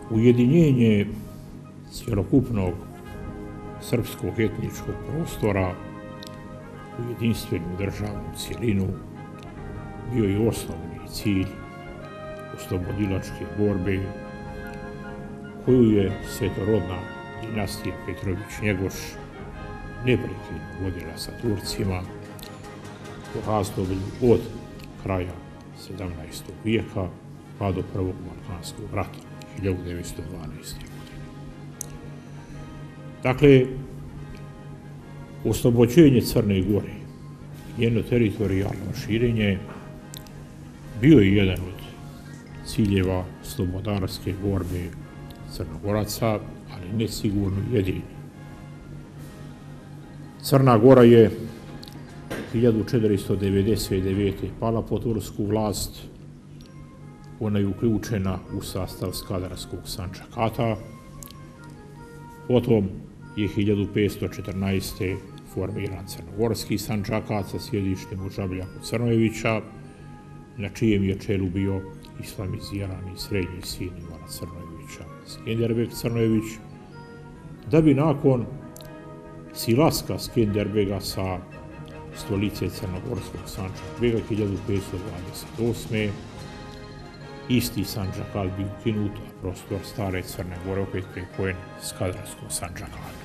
ujedinjenje cjelokupnog srpskog etničkog prostora u jedinstvenu državnu cjelinu bio je osnovni cilj oslobodilačke borbe koju je svetorodna dinastija Petrović-Njegoš neprekidno vodila sa Turcima u razdoblju od kraja 17. vijeka pa do Prvog Balkanskog rata 1912. godine. Dakle, oslobođenje Crne Gore, njeno teritorijalno širenje, bio je jedan od ciljeva slobodarske borbe Crnogoraca, ali ne sigurno jedini. Crna Gora je 1499. pala pod tursku vlast. Ona je uključena u sastav Skadarskog sančakata. Potom je 1514. formiran Crnogorski sančakat sa sjedištem u Žabljaku Crnojevića, na čijem je čelu bio islamizirani srednji sin Ivana Crnojevića, Skenderbeg Crnojević, da bi nakon silaska Skenderbega sa stolice Crnogorskog Sančakbega 1528. isti sančakat bi ukinut, a prostor stare Crne Gore opet pripojen Skadarskom sančakatu.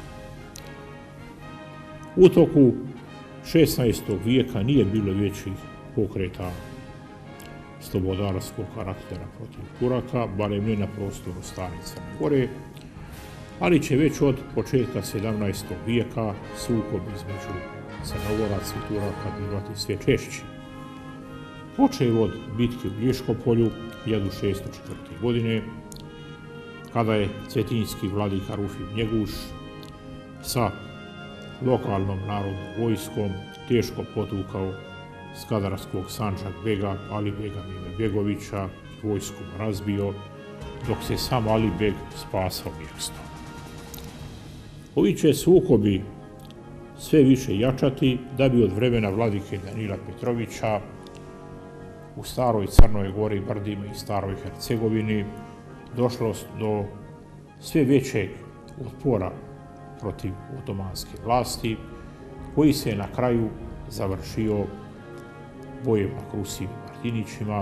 U toku 16. vijeka nije bilo većih pokreta slobodarskog karaktera protiv Turaka, barem ne na prostoru stare Crne Gore, ali će već od početka 17. vijeka sukob između Crnogoraca i Turaka bivati sve češći. Počev od bitke u Blješkopolju 1604. godine, kada je cetinjski vladika Rufin Njeguš sa lokalnom narodnom vojskom teško potukao Skadarskog Sančakbega Alibega Mihajbegovića i vojsku razbio, dok se sam Alibeg spasao mjesto. Ovi će sukobi sve više jačati, da bi od vremena vladike Danila Petrovića u staroj Crnoj Gori, Brdima i staroj Hercegovini došlo do sve većeg otpora protiv otomanske vlasti, koji se na kraju završio bojem na Krusima i Martinićima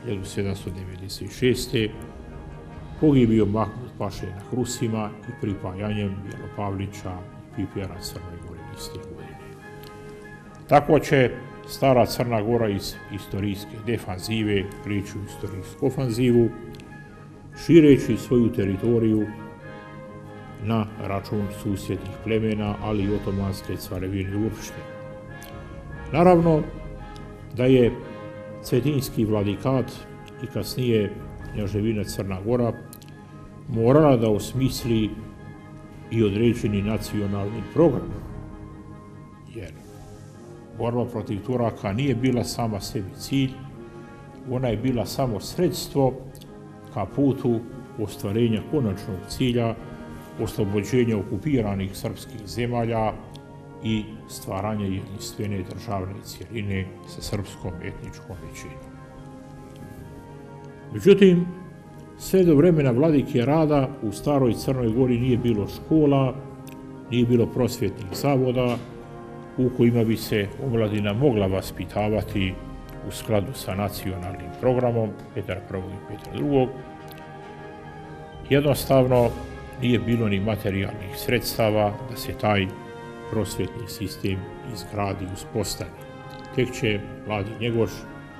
1796. Pogibio Mahmud Paše na Krusima i pripajanjem Bjelopavlića i Pipjara Crnoj Gori iste godine. Tako će stara Crna Gora iz istorijske defanzive prijeći u istorijsku ofanzivu, šireći svoju teritoriju na račun susjednih plemena, ali i otomanske carevine uopšte. Naravno da je cetinjski vladikat i kasnije kneževina Crna Gora morala da osmisli i određeni nacionalni program, jer borba protiv Turaka nije bila sama sebi cilj, ona je bila samo sredstvo ka putu ostvarenja konačnog cilja oslobođenja okupiranih srpskih zemalja i stvaranja jedinstvene državne cjeline sa srpskom etničkom većinom. Međutim, sve do vremena vladike Rada u staroj Crnoj Gori nije bilo škola, nije bilo prosvjetnih zavoda u kojima bi se omladina mogla vaspitavati u skladu sa nacionalnim programom Petra I. i Petra II. Jednostavno, nije bilo ni materijalnih sredstava da se taj prosvjetni sistem izgradi i uspostavi. Tek će mladi Njegoš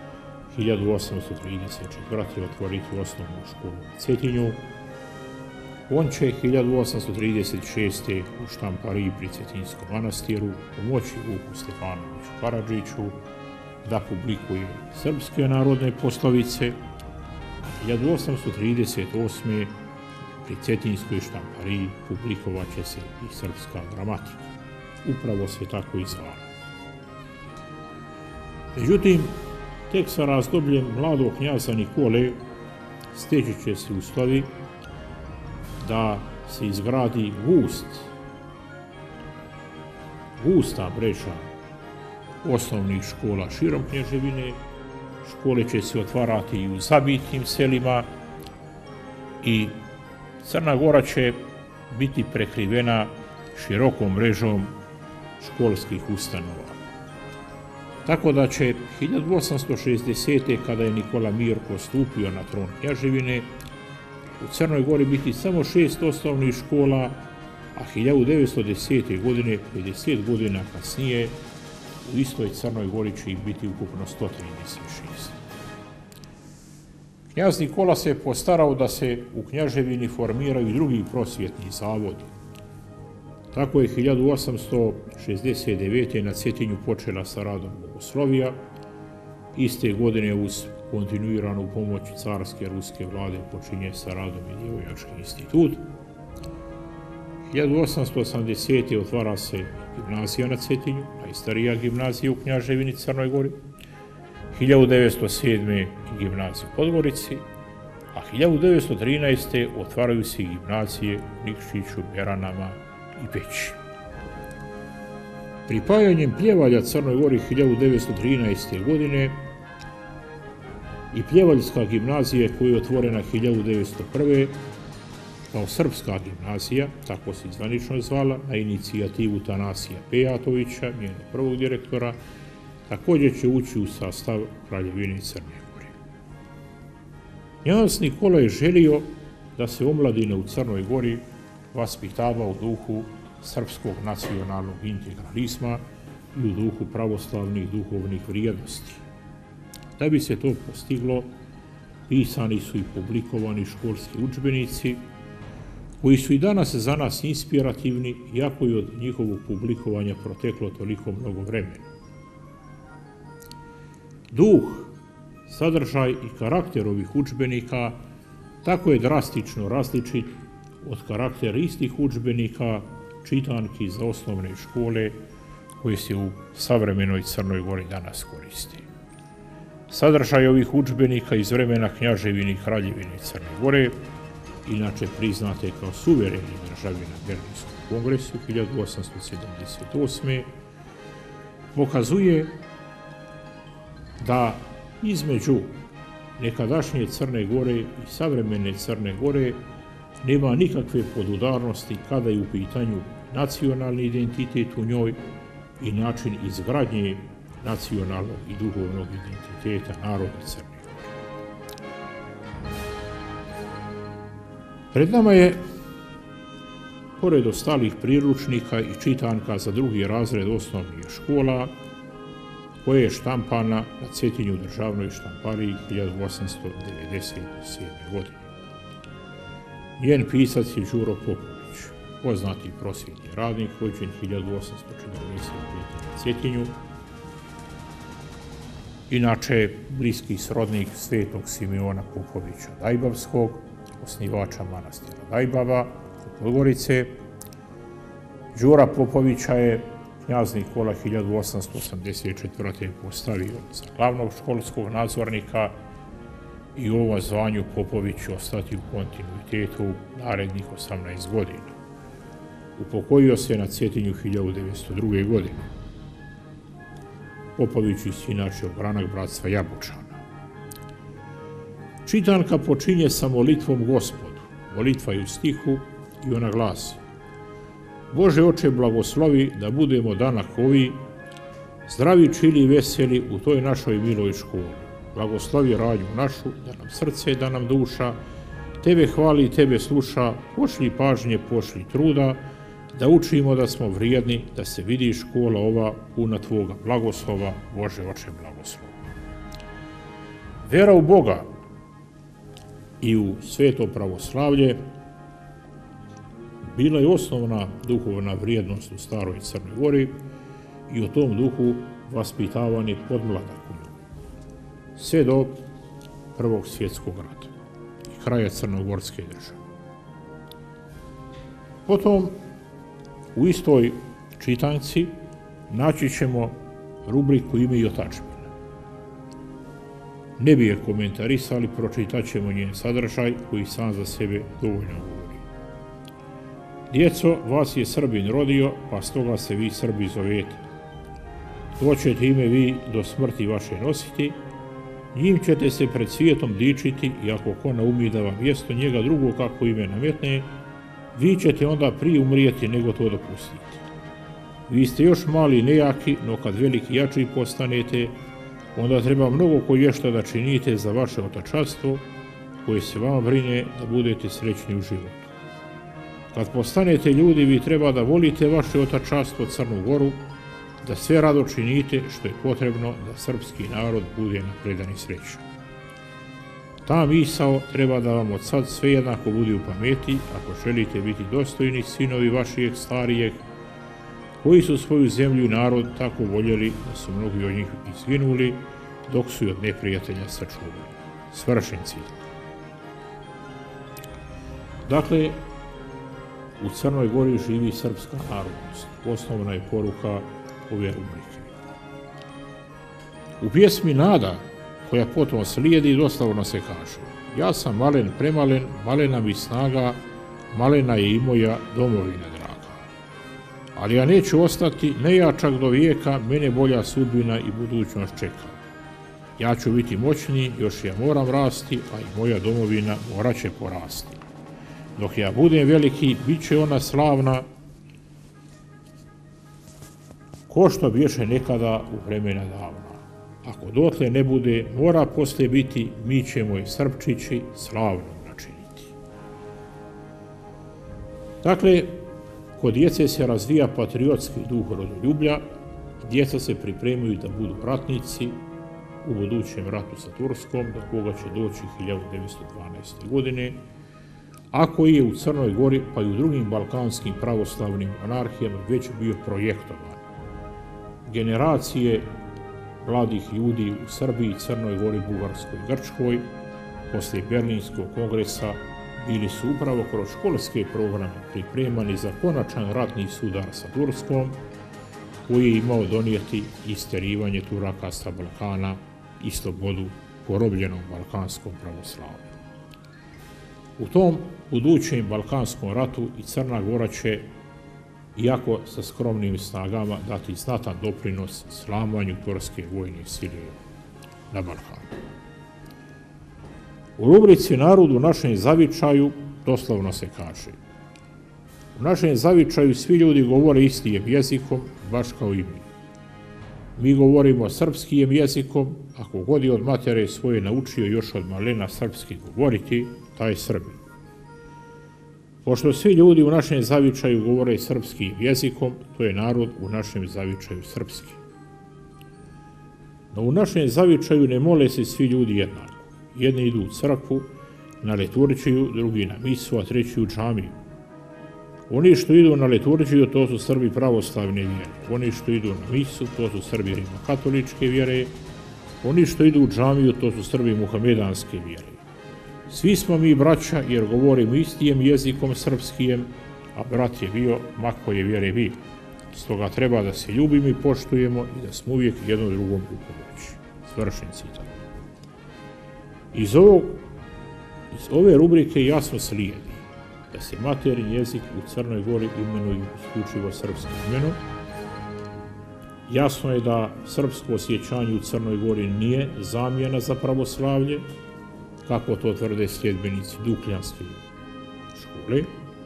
1834. otvoriti osnovnu školu u Cetinju. On će 1836. u Štampariji pri Cetinjskom manastiru pomoći Vuku Stefanoviću Karadžiću da publikuje srpske narodne poslovice. 1838. pri Cetinjskoj Štampariji publikovat će se i srpska gramatika. Upravo se tako i zvala. Međutim, tek sa razdobljem mladog knjaza Nikole steći će se uslovi da se izgradi gusta mreža osnovnih škola širom kneževine. Škole će se otvarati i u zabitnim selima i Crna Gora će biti prekrivena širokom mrežom školskih ustanova. Tako da će 1860. kada je Nikola Mirko stupio na tron kneževine, u Crnoj Gori biti samo 6 osnovnih škola, a 1910. godine, 50 godina kasnije, u istoj Crnoj Gori će ih biti ukupno 136. Knjaz Nikola se postarao da se u kneževini formiraju i drugi prosvjetni zavodi. Tako je 1869. na Cetinju počela sa radom bogoslovija. Iste godine uz kontinuiranu pomoć carske ruske vlade počinje sa radom i Djevojački institut. 1880. otvara se gimnazija na Cetinju, najstarija gimnazija u kneževini Crnoj Gori. 1907. gimnazija u Podgorici, a 1913. otvaraju se gimnazije u Nikšiću, Beranama i Peći. Pripajanjem Pljevalja Crnoj Gori 1913. godine i Pljevaljska gimnazija koja je otvorena 1901. kao srpska gimnazija, tako se zvanično zvala, na inicijativu Tanasija Pejatovića, njenog prvog direktora, također će ući u sastav Kraljevine Crne Gore. Knjaz Nikola je želio da se omladina u Crnoj Gori vaspitava u duhu srpskog nacionalnog integralizma i u duhu pravoslavnih duhovnih vrijednosti. Da bi se to postiglo, pisani su i publikovani školski udžbenici, koji su i danas za nas inspirativni, iako je od njihovog publikovanja proteklo toliko mnogo vremena. Duh, sadržaj i karakter ovih udžbenika tako je drastično različit od karaktera istih udžbenika, čitanki za osnovne škole koje se u savremenoj Crnoj Gori danas koristi. Sadržaj ovih udžbenika iz vremena kneževine i Kraljevine Crne Gore, inače priznate kao suvereni državi na Berlinskom kongresu 1878. pokazuje da između nekadašnje Crne Gore i savremene Crne Gore nema nikakve podudarnosti kada je u pitanju nacionalni identitet u njoj i način izgradnje nacionalnog i duhovnog identiteta naroda Crne Gore. Pred nama je, pored ostalih priručnika i čitanka za drugi razred osnovnih škola, koja je štampana na Cetinju državnoj štampariji 1897. godine. Njen pisac je Đuro Popović, poznati prosvjetni radnik, rođen 1845. na Cetinju, inače bliski srodnik svetog Simeona Popovića Dajbavskog, osnivača manastira Dajbava u Podgorice. Đura Popovića je knjaz Nikola 1884. postavio za glavnog školskog nadzornika i u ovom zvanju Popović će ostati u kontinuitetu narednih 18 godina. Upokojio se na Cetinju 1902. godine. Popović je inače ogranak bratstva Jabučana. Čitanka počinje sa molitvom Gospodu. Molitva je u stihu i ona glasi: Bože oče, blagoslovi da budemo danak ovi, zdravi, čili i veseli u toj našoj miloj školi. Blagoslovi radnju našu, da nam srce, da nam duša, tebe hvali i tebe sluša, pošli pažnje, pošli truda, da učimo da smo vrijedni, da se vidi škola ova puna tvoga blagoslova, Bože oče, blagoslovi. Vera u Boga i u sveto pravoslavlje bila je osnovna duhovna vrijednost u staroj Crnoj Gori i u tom duhu vaspitavan je podmladak u njoj, sve do Prvog svjetskog rata i kraja crnogorske države. Potom u istoj čitanci naći ćemo rubriku Ime i otadžbina. Ne bi je komentarisali, pročitat ćemo njen sadržaj koji sam za sebe dovoljno govori. Djeco, vas je Srbin rodio, pa stoga se vi Srbi zovete. To ćete ime vi do smrti vaše nositi, Njim ćete se pred svijetom dičiti i ako ko naumi da vam mjesto njega drugo kako ime nametne, vi ćete onda prije umrijeti nego to dopustiti. Vi ste još mali i nejaki, no kad veliki jači postanete, onda treba mnogo koješta da činite za vaše otačanstvo, koje se vama brine da budete srećni u životu. Kad postanete ljudi, vi treba da volite vaše otačanstvo Crnu Goru, da sve rado činite što je potrebno da srpski narod bude napredan i srećan. Ta misao treba da vam od sad sve jednako bude u pameti ako želite biti dostojni sinovi vašijeg starijeg, koji su svoju zemlju i narod tako voljeli da su mnogi od njih izginuli, dok su i od neprijatelja sačuvali. Svršen citat. Dakle, u Crnoj Gori živi srpska narodnost. Osnovna je poruka ove rubrike. U pjesmi Nada, koja potom slijedi, doslovno se kaže: ja sam malen premalen, malena mi snaga, malena je i moja domovina draga. Ali ja neću ostati nejačak do vijeka, mene bolja sudbina i budućnost čeka. Ja ću biti moćniji, još ja moram rasti, a i moja domovina morat će porasti. Dok ja budem veliki, bit će ona slavna, ko što bješe nekada u vremena davna. Ako dotle ne bude, mora poslije biti, mi ćemo je Srpčići slavno načiniti. Dakle, kod djece se razvija patriotski duh rodoljublja, djeca se pripremaju da budu ratnici u budućem ratu sa Turskom, do koga će doći 1912. godine, a koji je u Crnoj Gori pa i u drugim balkanskim pravoslavnim monarhijama već bio projektovan. Generacije mladih ljudi u Srbiji, Crnoj Gori, Bugarskoj i Grčkoj poslije Berlinskog kongresa bili su upravo kroz školske programe pripremani za konačan ratni sudar sa Turskom, koji je imao donijeti isterivanje Turaka sa Balkana i slobodu porobljenom balkanskom pravoslavlju. U tom budućem balkanskom ratu i Crna Gora će, iako sa skromnim snagama, dati znatan doprinos slamanju turske vojne sile na Balkanu. U rubrici Narod u našem zavičaju doslovno se kaže: u našem zavičaju svi ljudi govore istim jezikom, baš kao i mi. Mi govorimo srpskim jezikom, ako god je od matere svoje naučio još od malena srpski govoriti, taj Srbin. Pošto svi ljudi u našem zavičaju govore srpskim jezikom, to je narod u našem zavičaju srpski. No u našem zavičaju ne mole se svi ljudi jednako. Jedni idu u crkvu, na liturgiju, drugi na misu, a treći u džamiju. Oni što idu na liturgiju, to su Srbi pravoslavne vjere. Oni što idu na misu, to su Srbi rimokatoličke vjere. Oni što idu u džamiju, to su Srbi muhamedanske vjere. Svi smo mi braća jer govorimo istim jezikom srpskijem, a brat je bio ma koje vjere bio. Stoga treba da se ljubimo i poštujemo i da smo uvijek jedno drugom u pomoći. Svršen citat. Iz ove rubrike jasno slijedi da se materinji jezik u Crnoj Gori imenuju isključivo srpskim imenom. Jasno je da srpsko osjećanje u Crnoj Gori nije zamjena za pravoslavlje, kako to tvrde sljedbenici Dukljanske škole.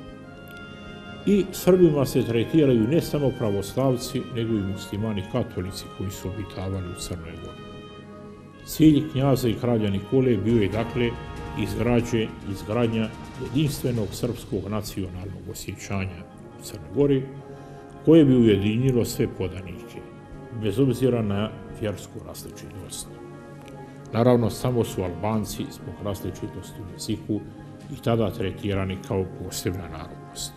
I Srbima se tretiraju ne samo pravoslavci, nego i muslimani katolici koji su obitavali u Crnoj Gori. Cilj knjaza i kralja Nikole bio je dakle izgradnja jedinstvenog srpskog nacionalnog osjećanja u Crnoj Gori, koje bi ujedinilo sve podanike, bez obzira na vjersku različitost. Naravno, samo su Albanci zbog različitosti u jeziku i tada tretirani kao posebna narodnost.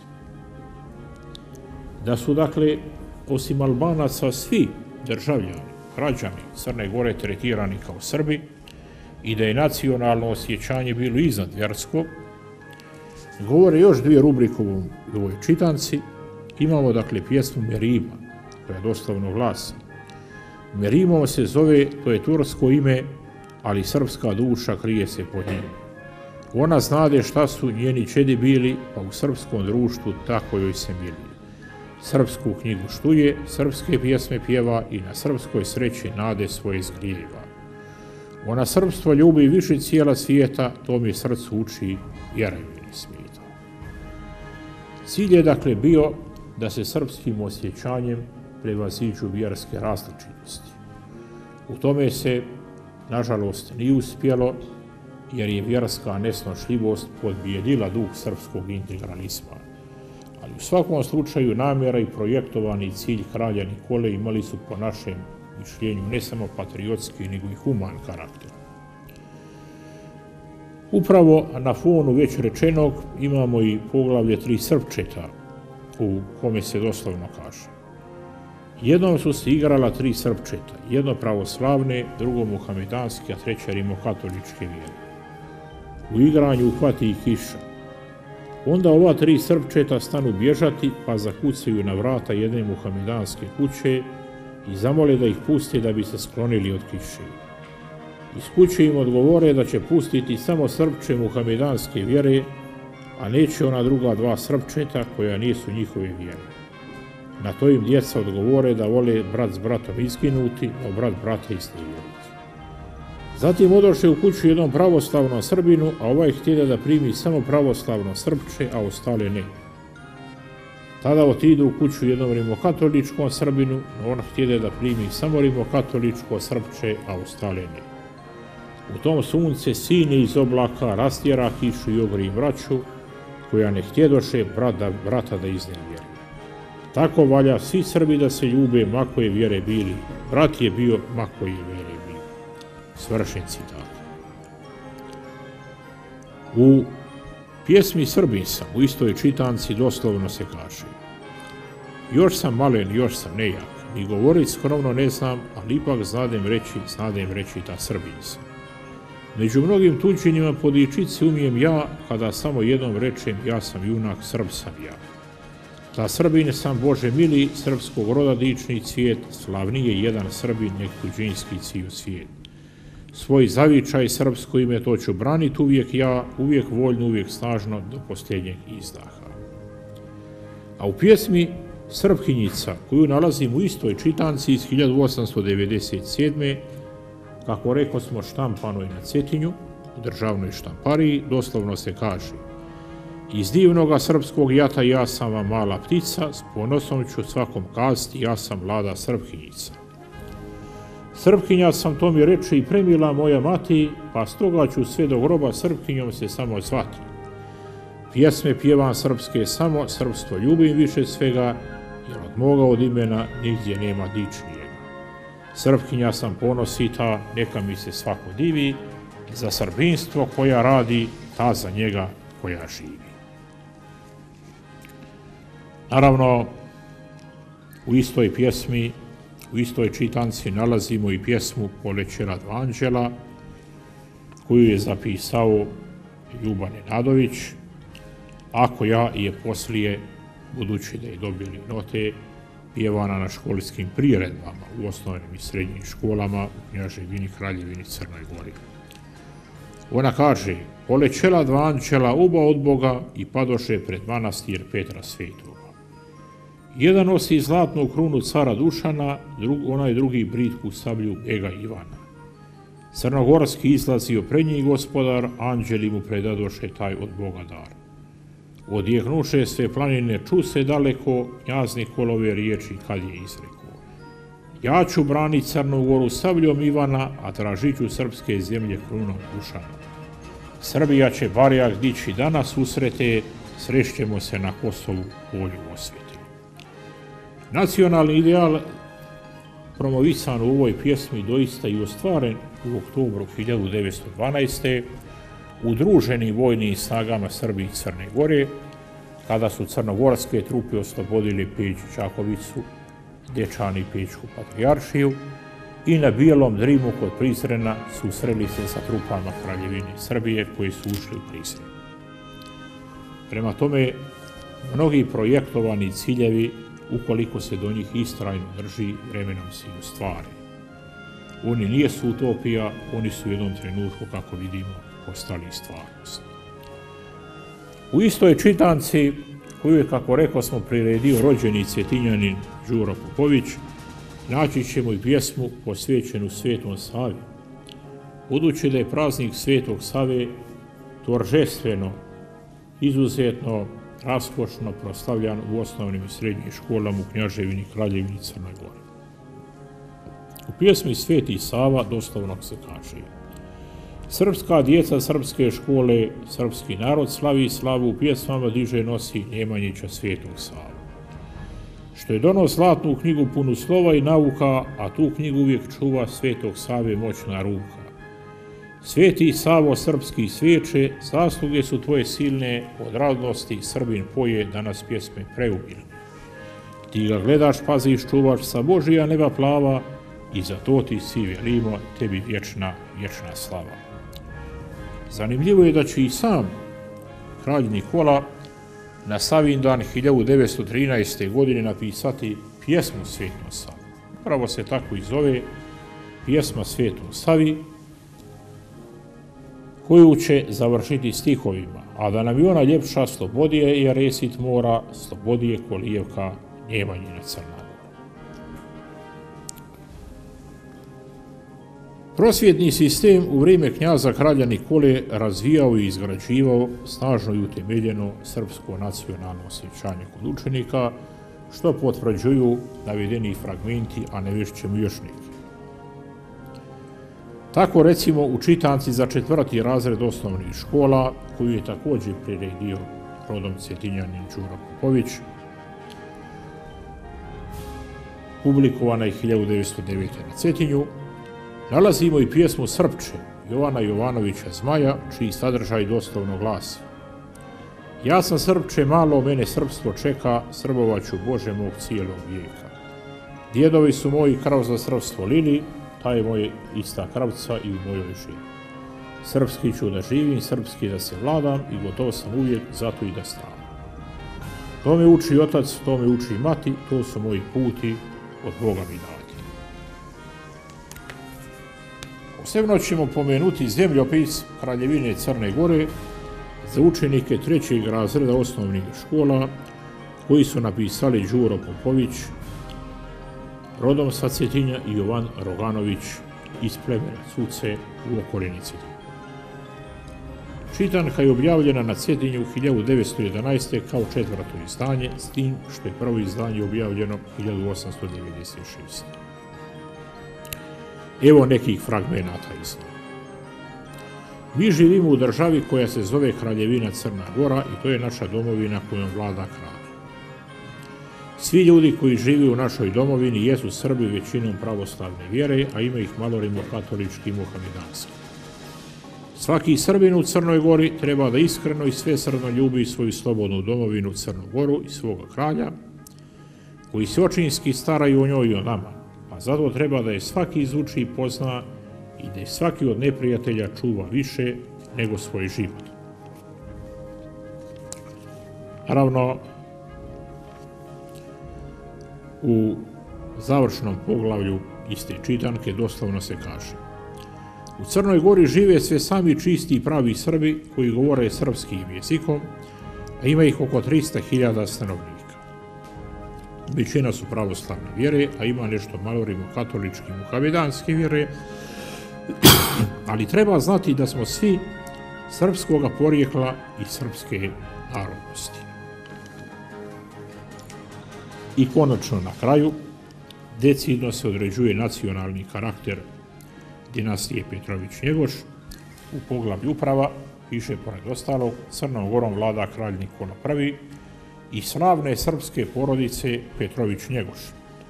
Da su, dakle, osim Albanaca svi državljani, građani Crne Gore tretirani kao Srbi i da je nacionalno osjećanje bilo iznad vjerskog, govore još dvije rubrike u ovoj čitanci. Imamo, dakle, pjesmu Merima, koja doslovno glasi: Merimom se zove, to je tursko ime, ali srpska duša krije se pod njim. Ona znade šta su njeni čedi bili, pa u srpskom društvu tako joj se mili. Srpsku knjigu štuje, srpske pjesme pjeva i na srpskoj sreći nade svoje zgrijeva. Ona srpstvo ljubi više cijela svijeta, to mi srcu uči, vjeruj mi ne smeta. Cilj je dakle bio da se srpskim osjećanjem prevaziđu vjerske različitosti. U tome se, nažalost, nije uspjelo, jer je vjerska nesnošljivost podbijedila duh srpskog integralizma. Ali u svakom slučaju namjera i projektovani cilj kralja Nikole imali su po našem mišljenju ne samo patriotski, nego i human karakter. Upravo na fonu već rečenog imamo i poglavlje 3 Srpčeta, u kome se doslovno kaže: jednom su se igrala 3 Srpčeta, jedno pravoslavne, drugo muhamedanske, a treće rimokatoličke vjere. U igranju uhvati i kiša. Onda ova 3 Srpčeta stanu bježati, pa zakucaju na vrata jedne muhamedanske kuće i zamole da ih pusti da bi se sklonili od kiše. Iz kuće im odgovore da će pustiti samo Srpče muhamedanske vjere, a neće ona druga 2 Srpčeta koja nisu njihove vjere. Na to im djeca odgovore da vole brat s bratom izginuti, a brat brata iznevjeriti. Zatim odoše u kuću jednom pravoslavnom Srbinu, a ovaj htjede da primi samo pravoslavno Srpče, a ostale ne. Tada otidu u kuću jednom rimokatoličkom Srbinu, no on htjede da primi samo rimokatoličko Srpče, a ostale ne. U tom sunce sine iz oblaka rastjera kišu i ogri braću, koja ne htjedoše brata da iznevjeri. Tako valja svi Srbi da se ljube, ma koje vjere bili. Brat je bio, ma koje vjere bili. Svršen citat. U pjesmi Srbin sam, u istoj čitanci, doslovno se kaže: još sam malen, još sam nejak, ni govorit skromno ne znam, ali ipak znadem reći ta Srbin sam. Među mnogim tuđinima podičice umijem ja, kada samo jednom rečem ja sam junak, Srb sam ja. Ta Srbin sam, Bože mili, srpskog roda dični cvijet, slavnije jedan Srbin nek tuđinski ciju svijet. Svoj zavičaj srpsko ime to ću branit uvijek ja, uvijek voljno, uvijek snažno, do posljednjeg izdaha. A u pjesmi Srpkinjica, koju nalazim u istoj čitanci iz 1897. kako reko smo štampanoj na Cetinju, u državnoj štampariji, doslovno se kaže: iz divnoga srpskog jata ja sam vam mala ptica, s ponosom ću svakom kazati ja sam mlada Srpkinjica. Srpkinja sam, to mi reče i premila moja mati, pa stoga ću sve do groba Srpkinjom se samo zvati. Pjesme pjevam srpske samo, srpstvo ljubim više svega, jer od moga od imena nigdje nema dičnijega. Srpkinja sam ponosita, neka mi se svako divi, za srbinstvo koja radi, ta za njega koja živi. Naravno, u istoj pjesmi, u istoj čitanci nalazimo i pjesmu Polećela dva anđela, koju je zapisao Ljuban Nenadović, a koja je poslije, budući da je dobili note, pjevana na školskim priredbama u osnovnim i srednjim školama u Kneževini, Kraljevini, Crnoj Gori. Ona kaže: polećela dva anđela oba od Boga i padoše pred manastir Petra Svetoga. Jedan nosi zlatnu krunu cara Dušana, onaj drugi britku sablju Bega Ivana. Crnogorski izlazio pred njih gospodar, anđeli mu predadoše taj od Boga dar. Odjehnuše sve planine, ču se daleko, knjaz Nikolove riječi kad je izrekao: ja ću branit Crnu Goru sabljom Ivana, a tražit ću srpske zemlje krunom Dušana. Srbija će barjak dići danas usrete, srešćemo se na Kosovu polju osvete. Nacionalni ideal promovisan u ovoj pjesmi doista i ostvaren u oktobru 1912. udruženim vojnim snagama Srbije i Crne Gore, kada su crnogorske trupe oslobodile Peć i Čakovicu, Dečani i Pečku patrijaršiju, i na Bijelom Drimu kod Prizrena susreli se sa trupama Kraljevine Srbije koji su ušli u Prizren. Prema tome, mnogi projektovani ciljevi, ukoliko se do njih istrajno drži, vremenom se i ostvare. Oni nijesu utopija, oni su u jednom trenutku, kako vidimo, postali stvarnost. U istoj čitanci, koju je, kako rekao smo, priredio rođeni Cetinjanin Đuro Popović, naći ćemo i pjesmu posvećenu Svetom Savi. budući da je praznik Svetog Save торжествено, izuzetno raskošno proslavljan u osnovnim i srednjim školama u Kneževini Kraljevini Crnoj Gori. U pjesmi Sveti Sava doslovno se kaže: srpska djeca srpske škole, srpski narod slavi slavu, u pjesmama diže nosi Nemanjića Svetog Savu. Što je donio zlatnu knjigu punu slova i nauka, a tu knjigu uvijek čuva Svetog Save moćna ruka. Sveti Savo srpski svijeće, zasluge su tvoje silne, od radnosti Srbin poje, danas pjesme preubilne. Ti ga gledaš, paziš, čuvaš, sa Božija neba plava, i za to ti svi velimo, tebi vječna slava. Zanimljivo je da će i sam kralj Nikola na Savindan 1913. godine napisati pjesmu Svetom Savi. Upravo se tako i zove pjesma Svetom Savi, koju će završiti stihovima: a da nam je ona ljepša, slobodije je resit mora, slobodije kolijevka Nemanjina Crna. Prosvjetni sistem u vrijeme knjaza kralja Nikole razvijao i izgrađivao snažno i utemeljeno srpsko nacionalno osjećanje kod učenika, što potvrđuju navedeni fragmenti, a navešćemo još neki. Tako recimo u čitanci za 4. razred osnovnih škola, koju je također priredio rodom Cetinjanin Đuro Popović, publikovana je 1909. na Cetinju, nalazimo i pjesmu Srpče Jovana Jovanovića Zmaja, čiji sadržaj doslovno glasi: ja sam Srpče malo, mene srpstvo čeka, srbovaću Bože mog cijelog vijeka. Djedovi su moji krav za srpstvo lili, ta je moja ista kravca i u mojoj živi. Srpski ću da živim, srpski da se vladam i gotov sam uvijek zato i da stradam. To me uči otac, to me uči mati, to su moji puti od Boga mi dati. Posebno ćemo pomenuti zemljopis Kraljevine Crne Gore za učenike 3. razreda osnovnih škola, koji su napisali Đuro Popović, rodom sa Cetinja, i Jovan Roganović iz plemena Cuce u okolini Cetinja. Čitanka je objavljena na Cetinju 1911. kao 4. izdanje, s tim što je prvo izdanje objavljeno 1896. Evo nekih fragmenata iz toga. Mi živimo u državi koja se zove Kraljevina Crna Gora i to je naša domovina kojom vlada kralj. Svi ljudi koji žive u našoj domovini jesu Srbi većinom pravoslavne vjere, a ima ih malo rimokatolički i mohamedanski. Svaki Srbin u Crnoj Gori treba da iskreno i svesrdno ljubi svoju slobodnu domovinu Crnu Goru i svoga kralja, koji se očinski staraju o njoj i o nama, a zato treba da je svaki izuči i pozna i da je svaki od neprijatelja čuva više nego svoj život. Naravno, u završnom poglavlju iste čitanke doslovno se kaže: u Crnoj Gori žive sve sami čisti i pravi Srbi koji govore srpskim jezikom, a ima ih oko 300.000 stanovnika. Većina su pravoslavne vjere, a ima nešto malo rimokatoličke i mohamedanske vjere, ali treba znati da smo svi srpskoga porijekla i srpske narodnosti. I konačno na kraju, decidno se određuje nacionalni karakter dinastije Petrović-Njegoš. U poglavlju uprava piše pored ostalog: Crnom Gorom vlada kralj Nikola I i slavne srpske porodice Petrović-Njegoš.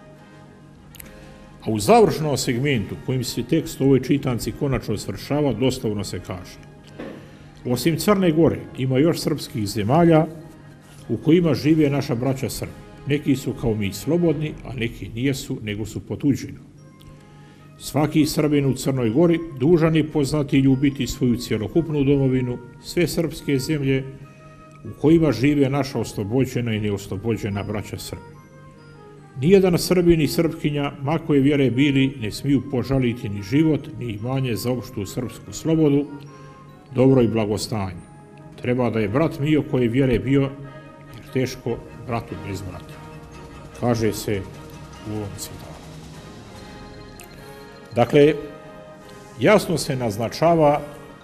A u završnom segmentu, kojim se tekst u ovoj čitanci konačno svršava, doslovno se kaže: osim Crne Gore ima još srpskih zemalja u kojima žive naša braća Srbi. Neki su kao mi slobodni, a neki nijesu, nego su potuđeni. Svaki Srbin u Crnoj Gori dužan je poznati i ljubiti svoju cjelokupnu domovinu, sve srpske zemlje u kojima žive naša oslobođena i neoslobođena braća Srbi. Nijedan Srbin i Srpkinja, ma koje vjere bili, ne smiju požaliti ni život, ni imanje za opštu srpsku slobodu, dobro i blagostanje. Treba da je brat mio koje vjere bio, jer teško bratu bez brata, kaže se u ovom citatu. Dakle, jasno se naznačava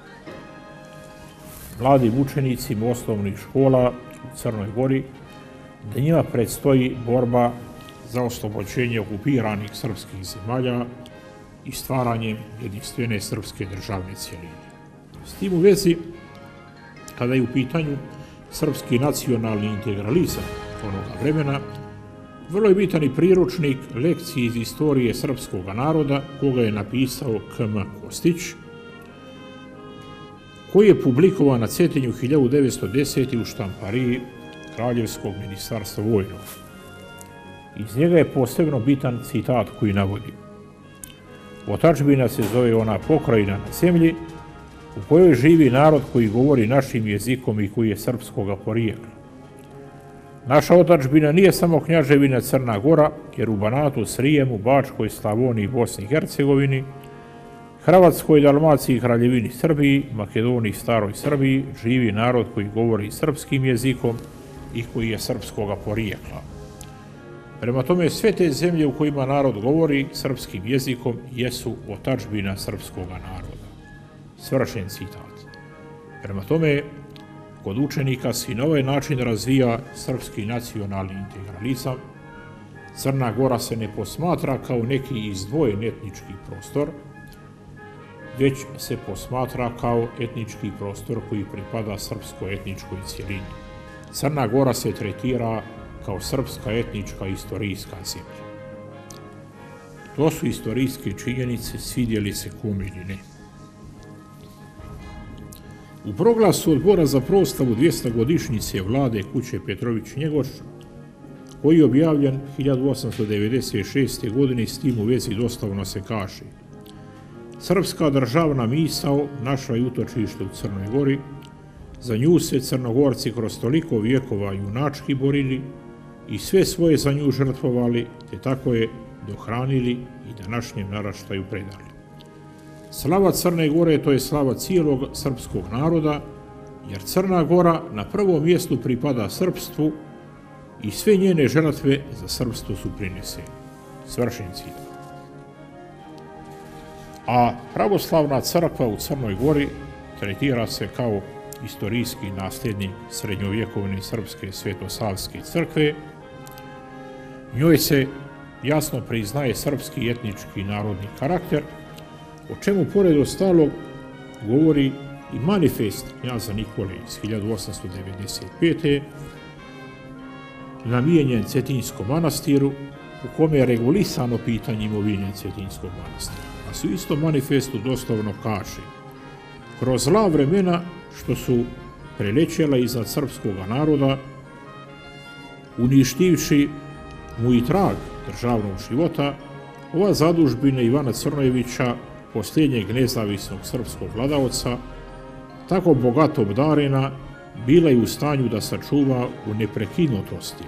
mladim učenicima osnovnih škola u Crnoj Gori da njima predstoji borba za oslobođenje okupiranih srpskih zemalja i stvaranjem jedinstvene srpske državne cjeline. S tim u vezi, kada je u pitanju srpski nacionalni integralizam onoga vremena, vrlo je bitan i priručnik lekcije iz istorije srpskog naroda, koga je napisao K.M. Kostić, koji je publikovan na Cetinju 1910. u štampariji Kraljevskog ministarstva vojnog. Iz njega je posebno bitan citat koji navodi: "Otadžbina se zove ona pokrajina na zemlji u kojoj živi narod koji govori našim jezikom i koji je srpskoga porijekla. Naša otadžbina nije samo Knjaževina Crna Gora, jer u Banatu, Srijemu, Bačkoj, Slavoniji, Bosni i Hercegovini, Hrvatskoj, Dalmaciji, Kraljevini Srbiji, Makedoniji, Staroj Srbiji živi narod koji govori srpskim jezikom i koji je srpskoga porijekla. Prema tome, sve te zemlje u kojima narod govori srpskim jezikom jesu otadžbina srpskoga naroda." Svršen citat. Prema tome, kod učenika se i na ovaj način razvija srpski nacionalni integralizam. Crna Gora se ne posmatra kao neki izdvojen etnički prostor, već se posmatra kao etnički prostor koji pripada srpskoj etničkoj cjelini. Crna Gora se tretira kao srpska etnička istorijska zemlja. To su istorijske činjenice, svidjeli se kome ili ne. U proglasu Odbora za proslavu 200-godišnjice vlade Kuće Petrović-Njegoš, koji je objavljen 1896. godine, s tim u vezi doslovno se kaže: "Srpska državna misao našla je utočište u Crnoj Gori, za nju se Crnogorci kroz toliko vjekova junački borili i sve svoje za nju žrtvovali, te tako je dohranili i današnjem naraštaju predali. Slava Crne Gore to je slava cijelog srpskog naroda, jer Crna Gora na prvom mjestu pripada srpstvu i sve njene žrtve za srpstvo su prinesene." Svršen citat. A pravoslavna crkva u Crnoj Gori tretira se kao istorijski nasljednik srednjovjekovne srpske svetosavske crkve. Njoj se jasno priznaje srpski etnički narodni karakter, o čemu pored ostalog govori i manifest knjaza Nikole iz 1895. namijenjen Cetinskom manastiru, u kome je regulisano pitanje imovine Cetinskog manastira. A su isto manifestu doslovno kaže: "Kroz zla vremena što su prelećela iznad srpskog naroda, uništivši mu i trag državnog života, ova zadužbina Ivana Crnojevića, posljednjeg nezavisnog srpskog vladaoca, tako bogato obdarena, bila je u stanju da sačuva u neprekinutosti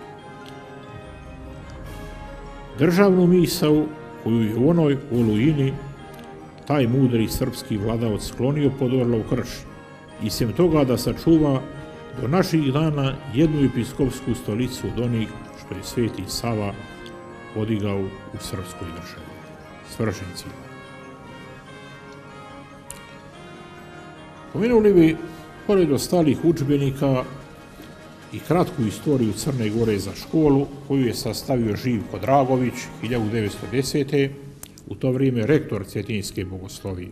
državnu misao koju je u onoj olujini taj mudri srpski vladaoc sklonio pod Orlov krš, i sem toga da sačuva do naših dana jednu episkopsku stolicu od onih što je Sveti Sava podigao u srpskoj državi." Svršen citat. Pomenuli bi, pored ostalih udžbenika, i kratku istoriju Crne Gore za školu, koju je sastavio Živko Dragović 1910. u to vrijeme rektor Cetinske bogoslovije.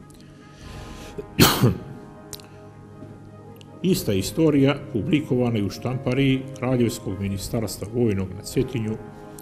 Ista istorija publikovana je u štampariji Kraljevskog ministarstva vojnog na Cetinju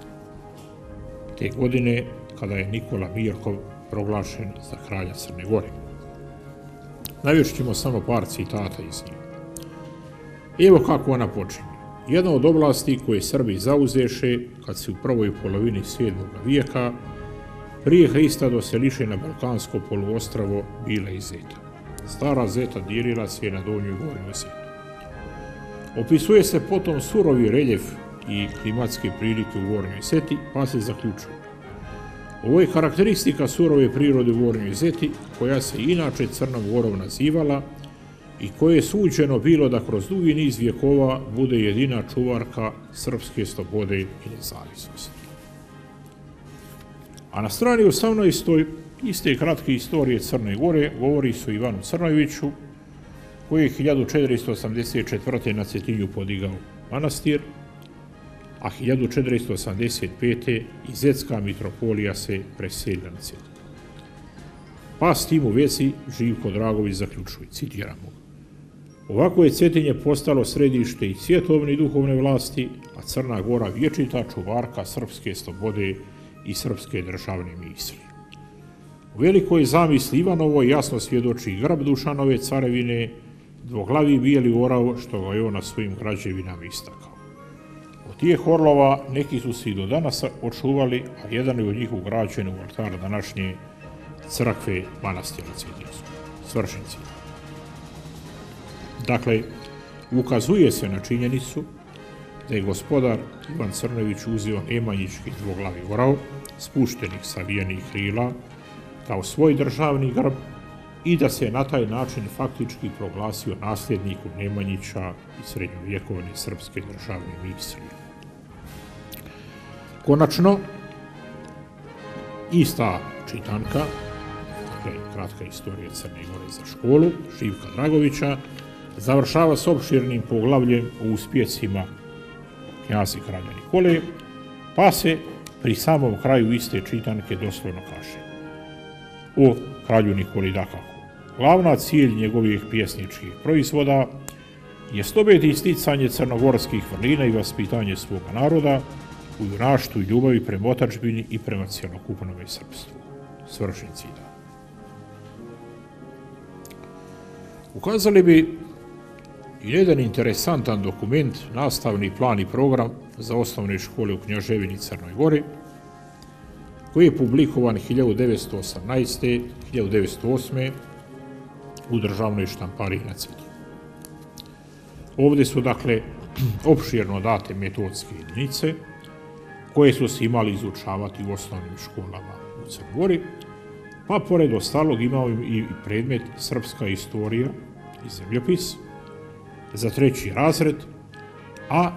te godine, kada je Nikola Mirkov proglašen za kralja Crne Gore. Navest ćemo samo par citata iz nje. Evo kako ona počinje. "Jedna od oblasti koje Srbi zauzeše kad se u prvoj polovini 7. vijeka prije Hrista doseliše na Balkansko poluostrvo bila i Zeta. Stara Zeta dirila se je na Donju i Gornju Zetu. Opisuje se potom surovi reljef i klimatske prilike u Gornjoj Zeti, pa se zaključuje: ovo je karakteristika surove prirode u Gornjoj Zeti, koja se inače Crnom Gorom nazivala i koje je suđeno bilo da kroz dugi niz vjekova bude jedina čuvarka srpske slobode i nezavisnosti." A na strani 18. Iz te kratke istorije Crne Gore govori se o Ivanu Crnojeviću, koji je 1484. na Cetinju podigao manastir, a 1485. Izetska mitropolija se preselila na Cetinju. Pa s tim u vezi Živko Dragović zaključuje, citiramo: ovako je Cetinje postalo središte i svjetovne i duhovne vlasti, a Crna Gora vječita čuvarka srpske slobode i srpske državne misli. U velikoj zamisli Ivanovoj jasno svjedoči grb Dušanove carevine, dvoglavi bijeli orao što ga je on na svojim građevinama istakao. Od tih orlova neki su se i do danas očuvali, a jedan je od njih ugrađen u oltar današnje crkve manastira Cetinjskog, Svršenci. Dakle, ukazuje se na činjenicu da je gospodar Ivan Crnojević uzeo nemanjički dvoglavi orao, spuštenih savijenih krila, kao svoj državni grb i da se na taj način faktički proglasio nasljednikom Nemanjića i srednjovjekovne srpske državne misli. Konačno, ista čitanka, kratka istorija Crne Gore za školu, Živka Dragovića, završava s opširnim poglavljem o uspjesima knjaza i kralja Nikole, pa se pri samom kraju iste čitanke doslovno kaže: o kralju Nikoli dakako. Glavna cilj njegovih pjesničkih proizvoda je opet isticanje crnogorskih vrlina i vaspitanje svoga naroda u junaštvu i ljubavi prema otadžbini i prema cjelokupnom srpstvu. Svršen citat. Ukazali bi i jedan interesantan dokument, nastavni plan i program za osnovne škole u Knjaževini Crnoj Gori, koji je publikovan 1918. 1908. u državnoj štampariji na Cetinju. Ovdje su dakle opširno date metodske jedinice koje su se imali izučavati u osnovnim školama u Crnoj Gori, pa pored ostalog imao i predmet srpska istorija i zemljopis za 3. razred, a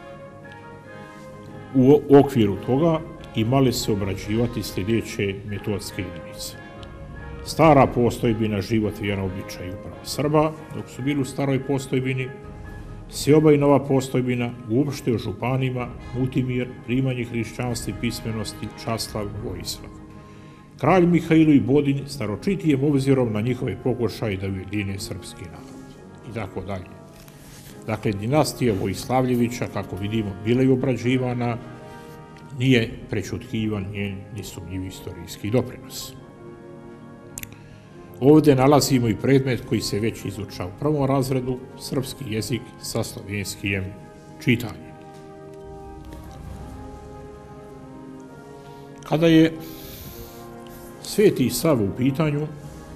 u okviru toga imali se obrađivati sljedeće metodske jedinice: stara postojbina Život, vjera, običaj i uprava Srba, dok su bili u staroj postojbini seoba i nova postojbina, uopšte o županima, Mutimir, primanje hrišćanstva i pismenosti, Časlav, Vojislav, kralj Mihajlo i Bodin, staročitijem obzirom na njihove pokušaje da ujedine srpski narod, i tako dalje. Dakle, dinastija Vojislavljevića, kako vidimo, bila je obrađivana, nije prečutkivan njen nesumnjivi istorijski doprinos. Ovdje nalazimo i predmet koji se već izučava u 1. razredu, srpski jezik sa slovenskim čitanjem. Kada je Sveti Sava u pitanju,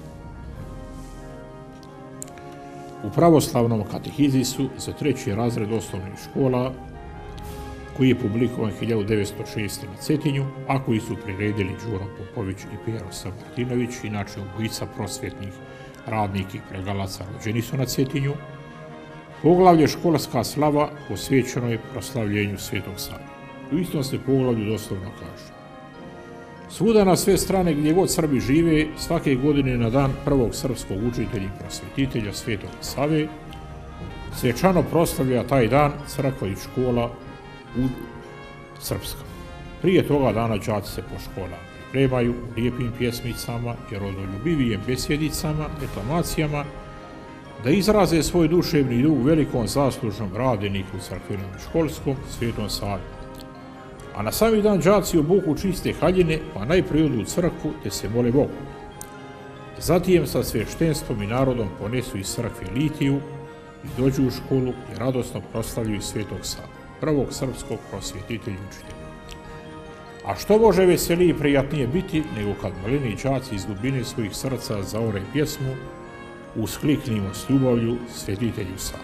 u pravoslavnom katehizisu za 3. razred osnovnih škola, koji je publikovan 1906. na Cetinju, a koji su priredili Đuro Popović i Pero Martinović, inače obojica prosvjetnih radnika i pregalaca, rođeni su na Cetinju, poglavlje Školska slava posvećeno je proslavljenju Svetog Save. U istom se poglavlju doslovno kaže: svuda na sve strane gdje god Srbi žive, svake godine na dan prvog srpskog učitelja i prosvjetitelja Svetog Save, svečano proslavlja taj dan crkva i škola u srpskom. Prije toga dana đaci se po školama pripremaju lijepim pjesmicama i rodoljubivijem besjedicama, deklamacijama, da izraze svoj duševni dug velikom zaslužnom radeniku crkvenom i školskom, Svetom Savi. A na sami dan đaci obuku čiste haljine, pa najprije odu u crkvu te se mole Bogu. Zatim sa sveštenstvom i narodom ponesu iz crkve litiju i dođu u školu i radosno proslavljaju Svetog Savu, prvog srpskog prosvjetitelja i učitelja. A što može veselije i prijatnije biti nego kad maleni đaci iz dubine svojih srca zaore pjesmu uskliknimo s ljubavlju Svetitelju Savu.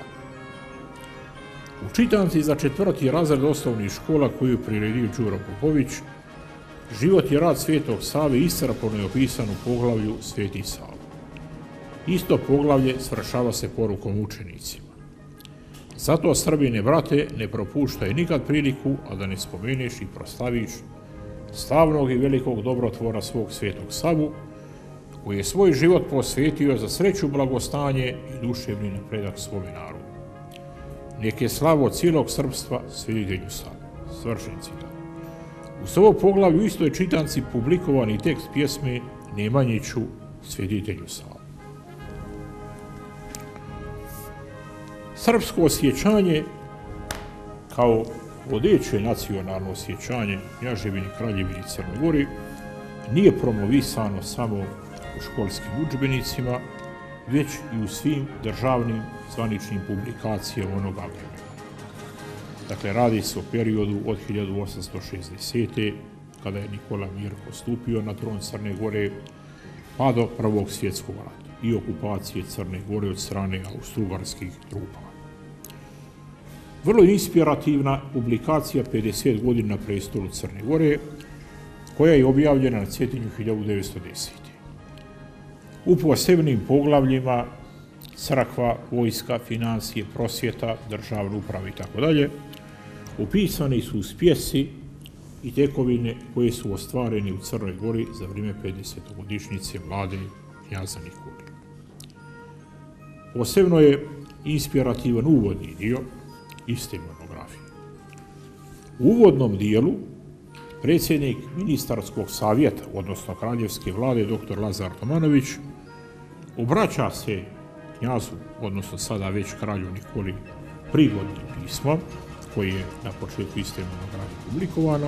U čitanci za 4. razred osnovnih škola koju je priredio Đuro Popović, život i rad Svetog Save iscrpno je opisan u poglavlju Sveti Sava. Isto poglavlje svršava se porukom učenicima: zato, Srbine brate, ne propuštaj nikad priliku, a da ne spomeneš i proslaviš slavnog i velikog dobrotvora svog Svetog Savu, koji je svoj život posvetio za sreću, blagostanje i duševni napredak svome narodu. Nek je slavo cijelog srpstva sveditelju Savi. Svršen citat. U ovo poglavlju u istoj čitanci publikovani tekst pjesme Nemanjiću sveditelju Savi. Srpsko osjećanje kao vodeće nacionalno osjećanje Kneževini Kraljevini Crnoj Gori nije promovisano samo u školskim udžbenicima, već i u svim državnim zvaničnim publikacijama onoga vremena. Dakle, radi se o periodu od 1860. kada je Nikola Mirko stupio na tron Crne Gore, pa do Prvog svjetskog rata i okupacije Crne Gore od strane austrougarskih trupa. Vrlo inspirativna publikacija 50 godina na prestolu Crne Gore, koja je objavljena na Cetinju 1910. U posebnim poglavljima crkva, vojska, financije, prosvjeta, državna uprava itd. upisani su spjesi i tekovine koje su ostvareni u Crnoj Gori za vrijeme 50-godišnjice vlade knjaza Nikole. Posebno je inspirativan uvodni dio iste monografije. U uvodnom dijelu predsjednik ministarskog savjeta, odnosno kraljevske vlade, dr. Lazar Tomanović, obraća se knjazu, odnosno sada već kralju Nikoli, prigodnim pismom, koji je na početku iste monografije publikovano,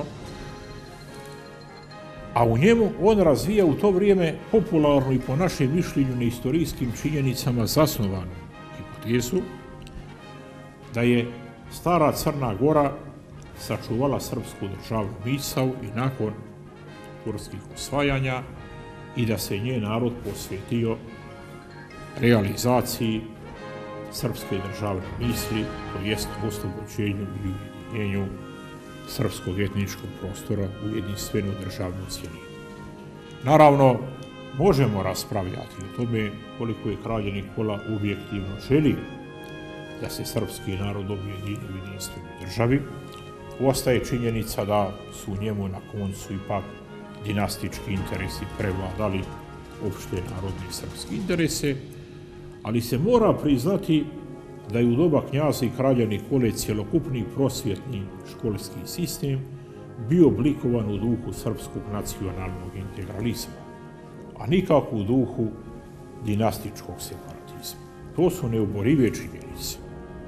a u njemu on razvija u to vrijeme popularnu i po našem mišljenju na istorijskim činjenicama zasnovanu hipotezu da je stara Crna Gora sačuvala srpsku državnu misao i nakon turskih osvajanja i da se njen narod posvetio realizaciji srpske državne misli, to jest oslobođenju i ujedinjenju srpskog etničkog prostora u jedinstvenu državnu cjelinu. Naravno, možemo raspravljati o tome koliko je kralj Nikola objektivno želio da se srpski narod objedini u jedinstvenoj državi. Ostaje činjenica da su u njemu na koncu ipak dinastički interesi prevladali opšte narodne srpske interese, ali se mora priznati da je u doba knjaza i kralja Nikole cjelokupni prosvjetni školski sistem bio oblikovan u duhu srpskog nacionalnog integralizma, a nikako u duhu dinastičkog separatizma. To su neoborive činjenice.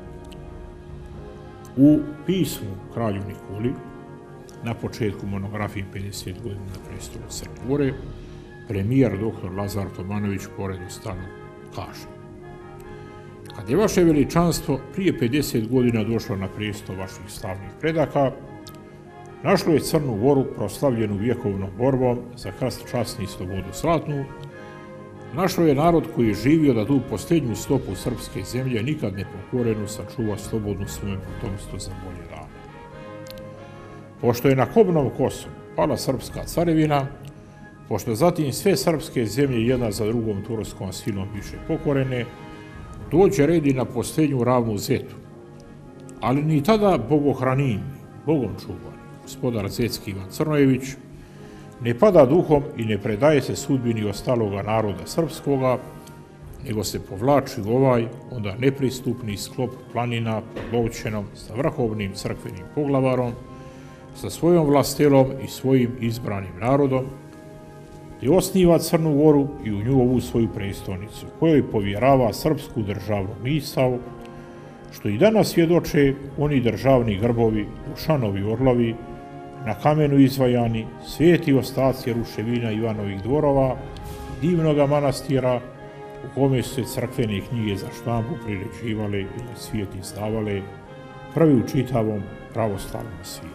U pismu kralju Nikoli, na početku monografije 50 godina na prestolu Crne Gore, premijer dr. Lazar Tomanović pored ostalog kaže: kad je vaše veličanstvo prije 50 godina došlo na prestol vaših slavnih predaka, našlo je Crnu Goru proslavljenu vjekovnom borbom za krst časni i slobodu zlatnu, našlo je narod koji je živio da tu posljednju stopu srpske zemlje nikad nepokorenu sačuva slobodnu svoje potomstvo za bolje dane. Pošto je na kobnom kosu pala srpska carevina, pošto zatim sve srpske zemlje jedna za drugom turskom silom više pokorene, dođe red i na posljednju ravnu Zetu. Ali ni tada bogohranin, bogom čuvani, gospodar Zetski Ivan Crnojević, ne pada duhom i ne predaje se sudbini ostaloga naroda srpskoga, nego se povlači u ovaj onda nepristupni sklop planina pod Lovćenom sa vrhovnim crkvenim poglavarom, sa svojom vlastelom i svojim izbranim narodom, i osniva Crnu Goru i u nju ovu svoju prestolnicu, kojoj povjerava srpsku državnu misao, što i danas svjedoče oni državni grbovi, dušanovi orlovi, na kamenu izvajani, svijeti ostaci ruševina Ivanovih dvorova, divnoga manastira, u kome su se crkvene knjige za štampu priređivale i na svijet izdavale, prvi u čitavom pravoslavnom svijetu.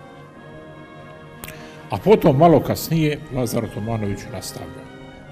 A potom, malo kasnije, Lazar Tomanović nastavlja: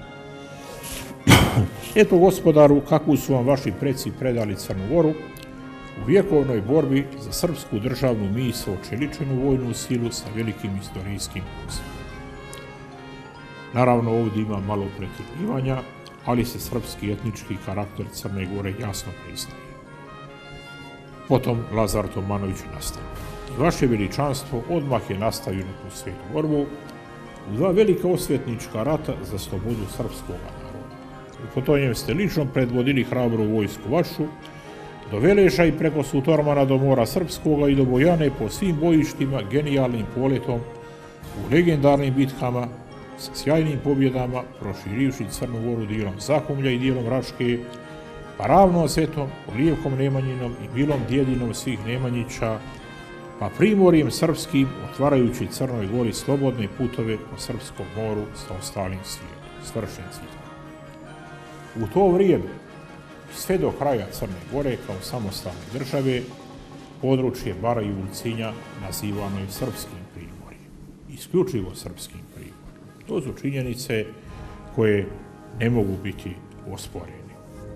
eto, gospodaru, kakvu su vam vaši preci predali Crnu Goru u vjekovnoj borbi za srpsku državnu misao, čeličenu vojnu silu sa velikim istorijskim uspjehom. Naravno, ovdje ima malo pretjerivanja, ali se srpski etnički karakter Crne Gore jasno priznaje. Potom Lazar Tomanović nastavlja: vaše veličanstvo odmah je nastavilo tu svetu borbu, u dva velika osvetnička rata za slobodu srpskog naroda. U potonjem ste lično predvodili hrabru vojsku vašu, do Veleža i preko Sutormana do mora Srpskoga i do Bojane po svim bojištima genijalnim poletom u legendarnim bitkama sa sjajnim pobjedama, proširivši Crnu Goru dijelom Zakumlja i dijelom Raške, pa ravno Svetom, Lijevkom Nemanjinom i Milom djedinom svih Nemanjića, pa primorjem srpskim, otvarajući Crnoj Gori slobodne putove po Srpskom moru sa ostalim svijetom. Svršen citat. U to vrijeme, sve do kraja Crne Gore kao samostalne države, područje Bara i Ulcinja nazivano je Srpskim primorjem, isključivo Srpskim primorjem. To su činjenice koje ne mogu biti osporene.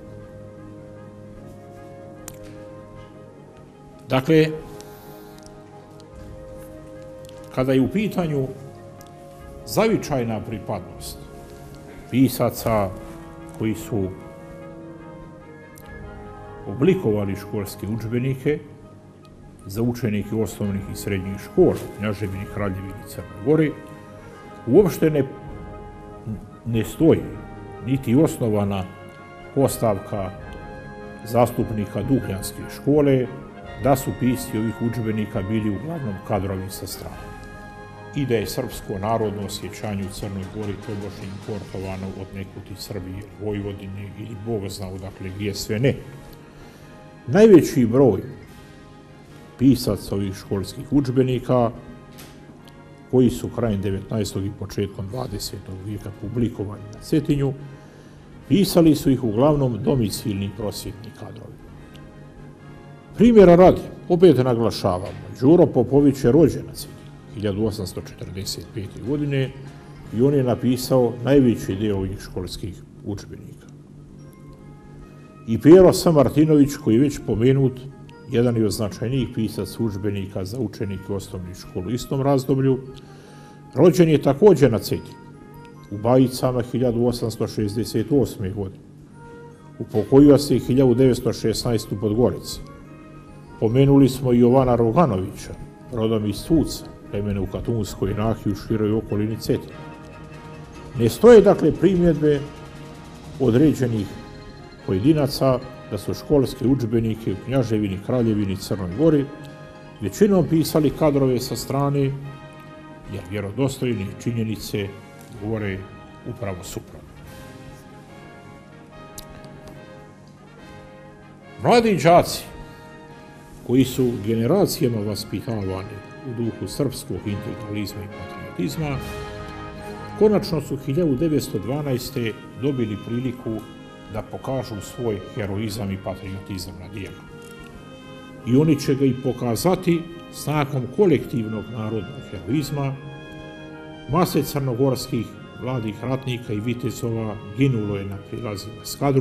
Dakle, kada je u pitanju zavičajna pripadnost pisaca koji su oblikovali školske udžbenike za učenike osnovnih i srednjih škola u Kneževini, Kraljevini i Crnoj Gori, uopšte ne stoji niti osnovana postavka zastupnika Dukljanske škole da su pisci ovih udžbenika bili uglavnom kadrovi sa strane i da je srpsko narodno osjećanje u Crnoj Gori tobože importovano od nekud iz Srbije, Vojvodine ili Bog zna odakle gdje sve ne. Najveći broj pisaca ovih školskih udžbenika koji su krajem 19. i početkom 20. vijeka publikovani na Cetinju, pisali su ih uglavnom domicilni prosvjetni kadrovi. Primjera radi, opet naglašavamo, Đuro Popović je rođen na Cetinju 1845. godine i on je napisao najveći dio ovih školskih udžbenika. I Pero Sammartinović, koji je već pomenut, jedan je od značajnijih pisaca udžbenika za učenike osnovnih škola u istom razdoblju, rođen je također na Cetinju, u Bajicama 1868. godine. Upokojio se 1916. u Podgorici. Pomenuli smo i Jovana Roganovića, rodom iz Cuca, plemena u Katunskoj nahiji u široj okolini Cetinja. Ne stoje dakle primjedbe određenih pojedinaca da su školske udžbenike u Kneževini, Kraljevini i Crnoj Gori većinom pisali kadrove sa strane, jer vjerodostojne činjenice govore upravo suprotno. Mladi đaci koji su generacijama vaspitavani u duhu srpskog integralizma i patriotizma, konačno su 1912. dobili priliku da pokažu svoj heroizam i patriotizam na djelu. I oni će ga i pokazati snagom kolektivnog narodnog heroizma. Mase crnogorskih mladih ratnika i vitezova ginulo je na prilazima Skadru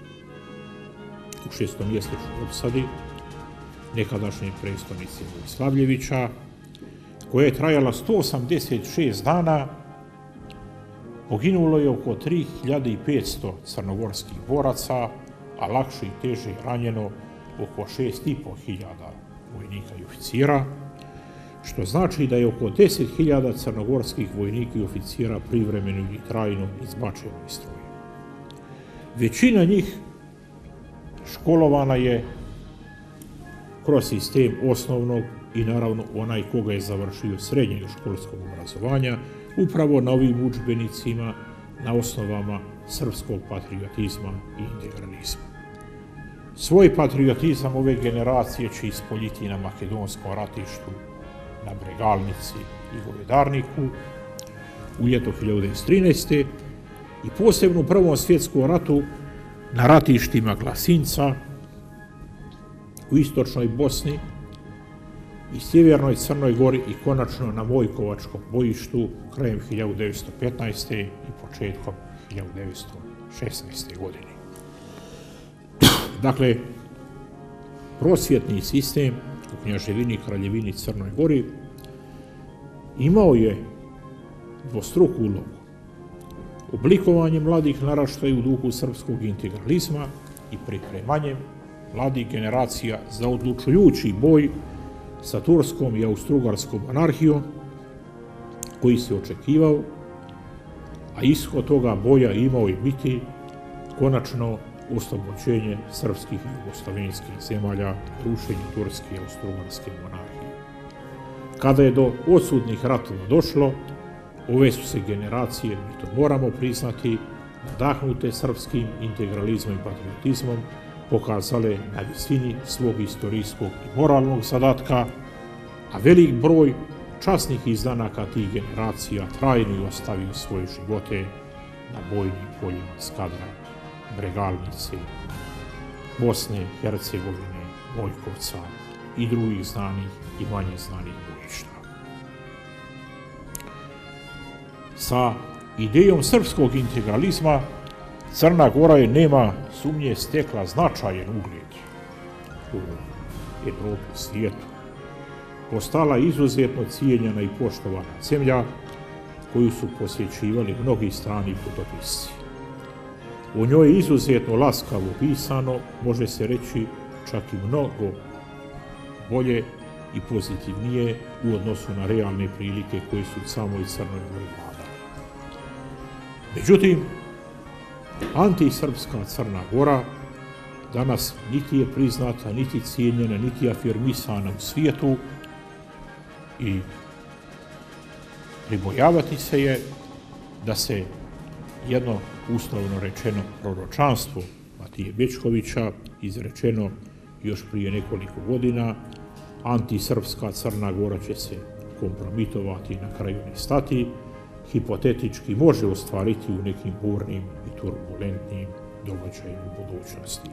u šestomjesečnoj opsadi nekadašnje prestonice Vojslavljevića, koja je trajala 186 dana. Poginulo je oko 3500 crnogorskih boraca, a lakše i teže ranjeno oko 6500 vojnika i oficira, što znači da je oko 10.000 crnogorskih vojnika i oficira privremeno i trajno izbačeno iz stroja. Većina njih školovana je kroz sistem osnovnog i naravno onaj koga je završio srednjeg školskog obrazovanja, upravo na ovim udžbenicima na osnovama srpskog patriotizma i integralizma. Svoj patriotizam ove generacije će ispoljiti na makedonskom ratištu, na Bregalnici i Govedarniku u ljeto 1913. i posebno u Prvom svjetskom ratu na ratištima Glasinca u istočnoj Bosni i sjevernoj Crnoj Gori i konačno na Vojkovačkom bojištu krajem 1915. i početkom 1916. godine. Dakle, prosvjetni sistem u Kneževini, Kraljevini i Crnoj Gori imao je dvostruku ulogu. Oblikovanje mladih naraštaja u duhu srpskog integralizma i pripremanjem mladih generacija za odlučujući boj sa turskom i austrougarskom monarhijom koji se očekivao a ishod toga boja imao i biti konačno oslobođenje srpskih i jugoslavenskih zemalja, rušenje turske i austrougarske monarhije. Kada je do odsudnih ratova došlo, ove su se generacije, mi to moramo priznati, nadahnute srpskim integralizmom i patriotizmom, pokazale na visini svog istorijskog i moralnog zadatka, a velik broj časnih izdanaka tih generacija trajno ostavio svoje živote na bojnim poljima Skadra, Bregalnice, Bosne, Hercegovine, Vojkovca i drugih znanih i manje znanih bojišta. Sa idejom srpskog integralizma Crna Gora je, nema sumnje, stekla značajan ugled u Evropi i svijetu. Postala izuzetno cijenjena i poštovana zemlja koju su posjećivali mnogi strani putopisci. U njoj je izuzetno laskavo pisano, može se reći čak i mnogo bolje i pozitivnije u odnosu na realne prilike koje su u samoj Crnoj Gori vladale. Međutim, antisrpska Crna Gora danas niti je priznata, niti cijenjena, niti afirmisana u svijetu i pribojavati se je da se jedno uslovno rečeno proročanstvo Matije Bećkovića, izrečeno još prije nekoliko godina, antisrpska Crna Gora će se kompromitovati i na kraju nestati, hipotetički može ostvariti u nekim burnim i turbulentnim događajima u budućnosti.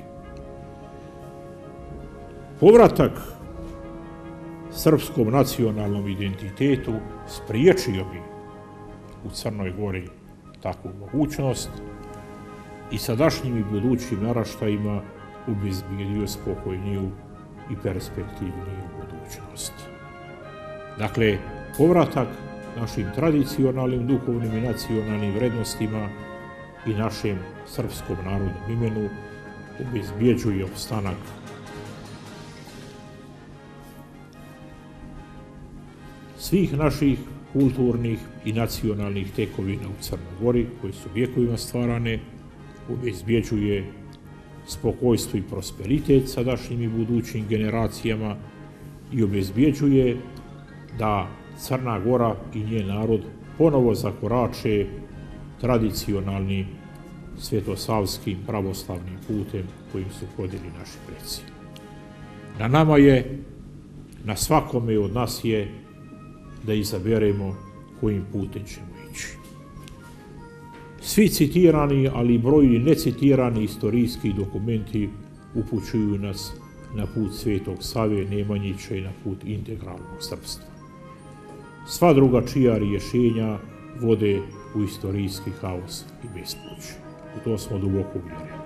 Povratak srpskom nacionalnom identitetu spriječio bi u Crnoj Gori takvu mogućnost i sadašnjim i budućim naraštajima obezbijedio spokojniju i perspektivniju budućnost. Dakle, povratak našim tradicionalnim duhovnim i nacionalnim vrednostima i našem srpskom narodnom imenu obezbjeđuje opstanak svih naših kulturnih i nacionalnih tekovina u Crnoj Gori, koje su vjekovima stvarane, obezbjeđuje spokojstvo i prosperitet sadašnjim i budućim generacijama i obezbjeđuje da Crna Gora i njen narod ponovo zakorače tradicionalnim svetosavskim pravoslavnim putem kojim su hodili naši preci. Na nama je, na svakome od nas je, da izaberemo kojim putem ćemo ići. Svi citirani, ali i brojni necitirani istorijski dokumenti upućuju nas na put Svetog Save Nemanjića i na put integralnog srpstva. Sva drugačija rješenja vode u istorijski haos i bespuće. U to smo duboko uvjereni.